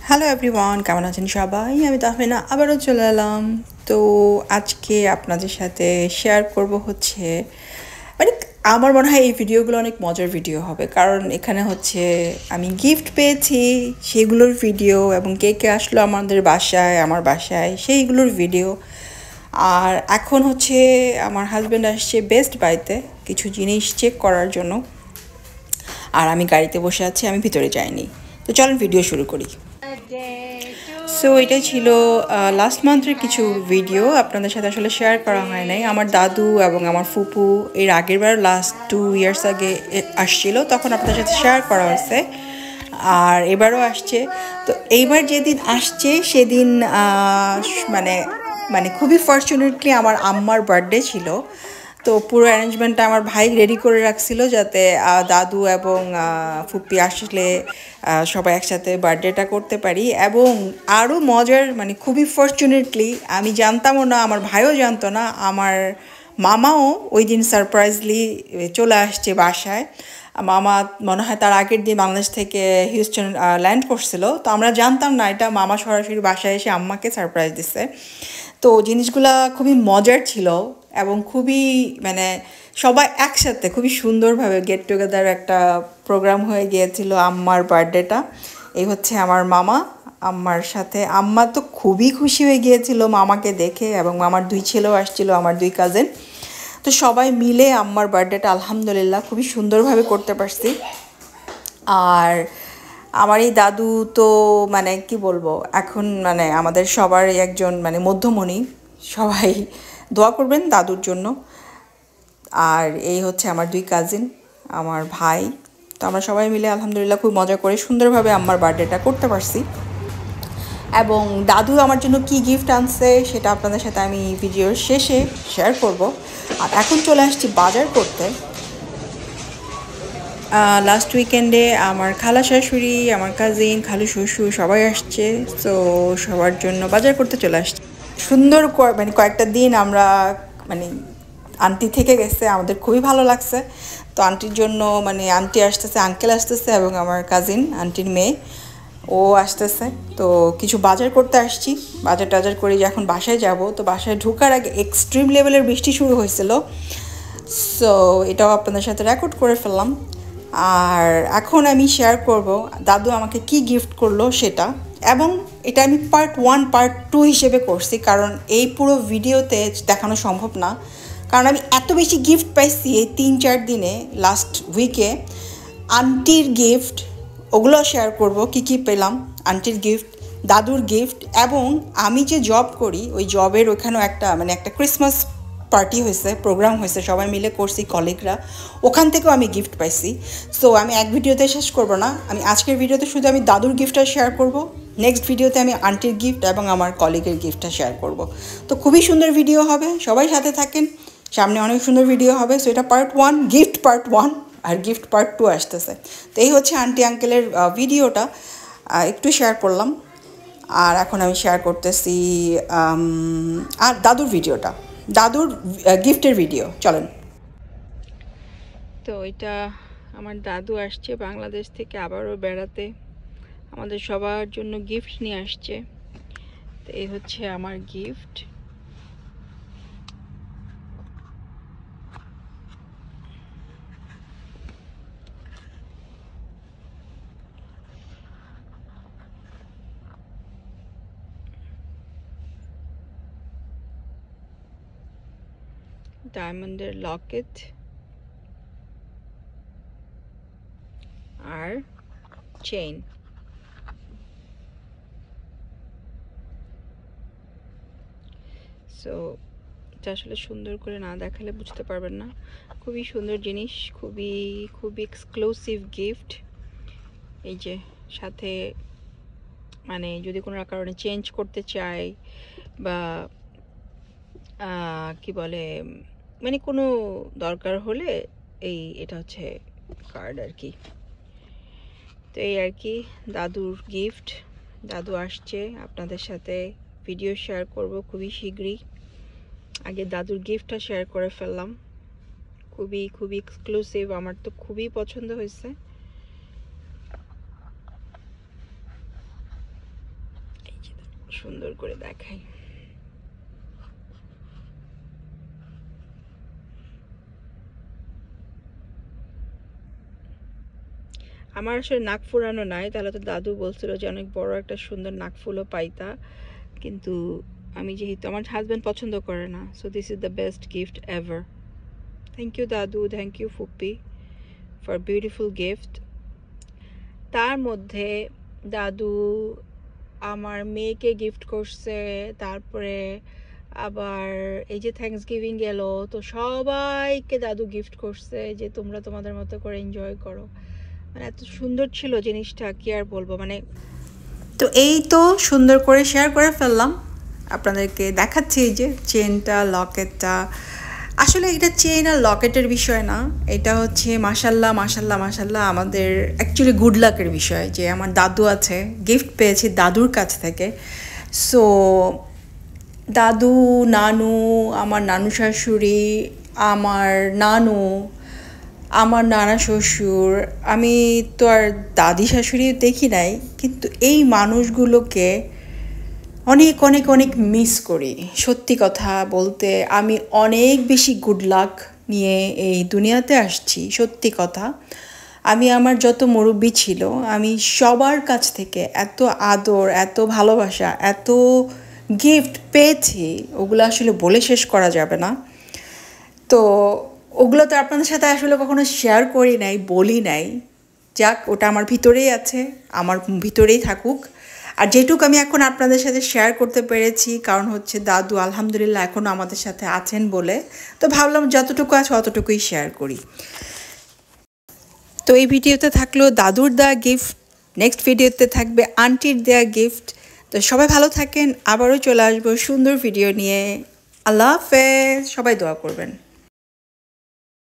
Hello everyone, কেমন আছেন সবাই? আমি তাহমিনা আবারও চলে এলাম। তো আজকে আপনাদের সাথে শেয়ার করব হচ্ছে মানে আমার মনে হয় এই ভিডিওগুলো অনেক মজার ভিডিও হবে, কারণ এখানে হচ্ছে আমি গিফট পেয়েছি সেগুলোর ভিডিও এবং কে কে আসলো আমাদের বাসায়, আমার বাসায় সেইগুলোর ভিডিও। আর এখন হচ্ছে আমার হাজব্যান্ড আসছে বেস্ট বাইতে কিছু জিনিস চেক করার জন্য, আর আমি গাড়িতে বসে আছি, আমি ভিতরে যাইনি। তো চলেন ভিডিও শুরু করি। সো এটাই ছিল লাস্ট মান্থের কিছু ভিডিও, আপনাদের সাথে আসলে শেয়ার করা হয় নাই। আমার দাদু এবং আমার ফুপু এর আগের বার লাস্ট 2 ইয়ার্স আগে আসছিল, তখন আপনাদের সাথে শেয়ার করা হয়েছে, আর এবারও আসছে। তো এইবার যেদিন আসছে সেদিন মানে মানে খুবই ফর্চুনেটলি আমার আম্মার বার্থডে ছিল। তো পুরো অ্যারেঞ্জমেন্টটা আমার ভাই রেডি করে রাখছিল, যাতে দাদু এবং ফুপ্পি আসলে সবাই একসাথে বার্থডেটা করতে পারি। এবং আরও মজার, মানে খুবই ফর্চুনেটলি আমি জানতামও না, আমার ভাইও জানতো না, আমার মামাও ওই দিন সারপ্রাইজলি চলে আসছে বাসায়। মামা মনে হয় তার আগের দিন বাংলাদেশ থেকে হিউস্টন ল্যান্ড করছিল, তো আমরা জানতাম না এটা। মামা সরাসরি বাসায় এসে আম্মাকে সারপ্রাইজ দিছে। তো জিনিসগুলা খুবই মজার ছিল এবং খুবই মানে সবাই একসাথে খুবই সুন্দরভাবে গেট টুগেদার একটা প্রোগ্রাম হয়ে গিয়েছিল আম্মার বার্থডেটা। এই হচ্ছে আমার মামা, আম্মার সাথে। আম্মা তো খুবই খুশি হয়ে গিয়েছিল মামাকে দেখে, এবং মামার 2 ছেলেও আসছিল, আমার 2 কাজিন। তো সবাই মিলে আম্মার বার্থডেটা আলহামদুলিল্লাহ খুবই সুন্দরভাবে করতে পারছি। আর আমার এই দাদু তো মানে কি বলবো, এখন মানে আমাদের সবারই একজন মানে মধ্যমণি। সবাই দোয়া করবেন দাদুর জন্য। আর এই হচ্ছে আমার 2 কাজিন, আমার ভাই। তো আমরা সবাই মিলে আলহামদুলিল্লাহ খুব মজা করে সুন্দরভাবে আমার বার্থডেটা করতে পারছি। এবং দাদু আমার জন্য কি গিফট আনছে সেটা আপনাদের সাথে আমি ভিডিওর শেষে শেয়ার করব। আর এখন চলে আসছি বাজার করতে। লাস্ট উইকেন্ডে আমার খালা শাশুড়ি, আমার কাজিন, খালু শ্বশুর সবাই আসছে। তো সবার জন্য বাজার করতে চলে আসছে। সুন্দর মানে কয়েকটা দিন আমরা মানে আন্টি থেকে গেছে, আমাদের খুবই ভালো লাগছে। তো আন্টির জন্য মানে আন্টি আসতেছে, আঙ্কেল আসতেছে এবং আমার কাজিন আন্টির মেয়ে ও আসতেছে। তো কিছু বাজার করতে আসছি, বাজার টাজার করে এখন বাসায় যাব। তো বাসায় ঢোকার আগে এক্সট্রিম লেভেলের বৃষ্টি শুরু হয়েছিল, সো এটাও আপনাদের সাথে রেকর্ড করে ফেললাম। আর এখন আমি শেয়ার করব দাদু আমাকে কি গিফট করলো সেটা। এবং এটা আমি পার্ট 1 পার্ট 2 হিসেবে করছি, কারণ এই পুরো ভিডিওতে দেখানো সম্ভব না। কারণ আমি এত বেশি গিফট পাইছি এই 3-4 দিনে, লাস্ট উইকে। আন্টির গিফট ওগুলো শেয়ার করব, কি কি পেলাম, আন্টির গিফট, দাদুর গিফট। এবং আমি যে জব করি ওই জবের ওখানেও একটা মানে একটা ক্রিসমাস পার্টি হয়েছে, প্রোগ্রাম হয়েছে, সবাই মিলে করছি কলিগরা, ওখান থেকেও আমি গিফট পাইছি। সো আমি এক ভিডিওতে শেষ করব না, আমি আজকের ভিডিওতে শুধু আমি দাদুর গিফটটা শেয়ার করব, নেক্সট ভিডিওতে আমি আন্টির গিফট এবং আমার কলিগের গিফটটা শেয়ার করব। তো খুবই সুন্দর ভিডিও হবে, সবাই সাথে থাকেন, সামনে অনেক সুন্দর ভিডিও হবে। সো এটা পার্ট 1, গিফট পার্ট 1, আর গিফট পার্ট 2 আসতেছে। তো এই হচ্ছে আন্টি আঙ্কেলের ভিডিওটা, একটু শেয়ার করলাম। আর এখন আমি শেয়ার করতেছি আর দাদুর ভিডিওটা, দাদুর গিফটের ভিডিও। চলেন। তো এটা আমার দাদু আসছে বাংলাদেশ থেকে আবারও বেড়াতে, আমাদের সবার জন্য গিফট নিয়ে আসছে। তো এই হচ্ছে আমার গিফট। ডায়মন্ডের লকেট আর চেইন। সো এটা আসলে সুন্দর করে না দেখালে বুঝতে পারবেন না, খুবই সুন্দর জিনিস, খুবই খুবই এক্সক্লুসিভ গিফট। এই যে সাথে মানে যদি কোনো কারণে চেঞ্জ করতে চাই বা কি বলে মানে কোনো দরকার হলে এটা হচ্ছে কার্ড আর কি। তো এই আর কি দাদুর গিফট। দাদু আসছে, আপনাদের সাথে ভিডিও শেয়ার করব খুবই শীঘ্রই। আগে দাদুর গিফটটা শেয়ার করে ফেললাম, খুবই খুবই এক্সক্লুসিভ, আমার তো খুবই পছন্দ হয়েছে। সুন্দর করে দেখাই। আমার আসলে নাক ফুরানো নাই, তাহলে তো দাদু বলছিল যে অনেক বড় একটা সুন্দর নাক ফুলও পাইতা, কিন্তু আমি যেহেতু আমার হাজব্যান্ড পছন্দ করে না, so this is the best gift ever. Thank you দাদু, থ্যাংক ইউ ফুপ্পি ফর বিউটিফুল গিফট। তার মধ্যে দাদু আমার মেয়েকে গিফট করছে, তারপরে আবার এই যে থ্যাঙ্কস গিভিং গেল, তো সবাইকে দাদু গিফট করছে যে তোমরা তোমাদের মতো করে এনজয় করো। মানে এত সুন্দর ছিল জিনিসটা, কি আর বলবো। মানে তো এই তো সুন্দর করে শেয়ার করে ফেললাম, আপনাদেরকে দেখাচ্ছি এই যে চেনটা, লকেটটা। আসলে এটা চেন আর লকেটের বিষয় না, এটা হচ্ছে মাশাল্লাহ মাশাল্লাহ মাশাল্লাহ আমাদের অ্যাকচুয়ালি গুড লাকের বিষয় যে আমার দাদু আছে, গিফট পেয়েছি দাদুর কাছ থেকে। সো দাদু, নানু, আমার নানু শাশুড়ি, আমার নানু, আমার নানা শ্বশুর, আমি তো আর দাদি শাশুড়ি দেখি নাই, কিন্তু এই মানুষগুলোকে অনেক অনেক অনেক মিস করি। সত্যি কথা বলতে আমি অনেক বেশি গুড লাক নিয়ে এই দুনিয়াতে আসছি, সত্যি কথা। আমি আমার যত মুরব্বি ছিল আমি সবার কাছ থেকে এত আদর, এত ভালোবাসা, এত গিফট পেয়েছি, ওগুলো আসলে বলে শেষ করা যাবে না। তো ওগুলো তো আপনাদের সাথে আসলে কখনো শেয়ার করি নাই, বলি নাই। যাক, ওটা আমার ভিতরেই আছে, আমার ভিতরেই থাকুক। আর যেটুকু আমি এখন আপনাদের সাথে শেয়ার করতে পেরেছি, কারণ হচ্ছে দাদু আলহামদুলিল্লাহ এখনও আমাদের সাথে আছেন বলে, তো ভাবলাম যতটুকু আছে অতটুকুই শেয়ার করি। তো এই ভিডিওতে থাকলো দাদুর দেওয়া গিফট, নেক্সট ভিডিওতে থাকবে আন্টির দেওয়া গিফট। তো সবাই ভালো থাকেন, আবারও চলে আসবো সুন্দর ভিডিও নিয়ে। আল্লাহ হাফেজ, সবাই দোয়া করবেন।